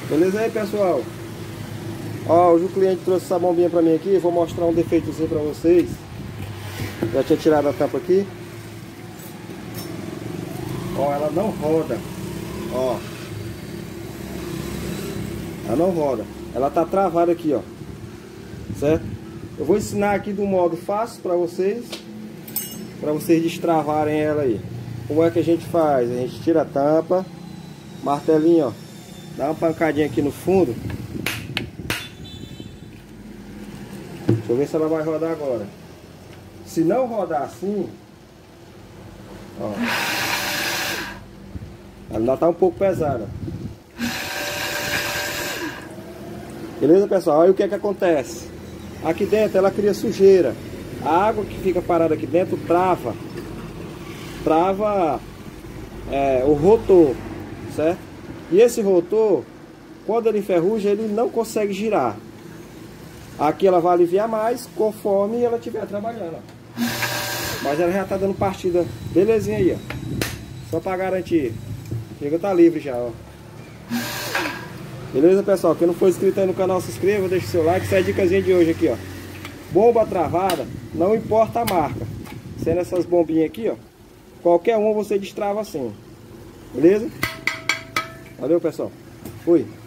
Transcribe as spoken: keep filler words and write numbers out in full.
Beleza aí, pessoal? Ó, hoje o cliente trouxe essa bombinha pra mim aqui. Vou mostrar um defeitozinho pra vocês. Já tinha tirado a tampa aqui. Ó, ela não roda. Ó, ela não roda. Ela tá travada aqui, ó. Certo? Eu vou ensinar aqui do modo fácil pra vocês, pra vocês destravarem ela aí. Como é que a gente faz? A gente tira a tampa, martelinho, ó, dá uma pancadinha aqui no fundo. Deixa eu ver se ela vai rodar agora. Se não rodar assim, ó, ela ainda tá um pouco pesada. Beleza, pessoal? Aí o que é que acontece? Aqui dentro ela cria sujeira. A água que fica parada aqui dentro trava Trava é, o rotor, certo? E esse rotor, quando ele enferruja, ele não consegue girar. Aqui ela vai aliviar mais conforme ela estiver trabalhando, ó. Mas ela já está dando partida belezinha aí, ó. Só para garantir. Chega, tá livre já, ó. Beleza, pessoal? Quem não for inscrito aí no canal, se inscreva, deixa o seu like. Essa é a dicasinha de hoje aqui, ó. Bomba travada, não importa a marca. Sendo essas bombinhas aqui, ó, qualquer uma você destrava assim. Beleza? Valeu, pessoal. Fui.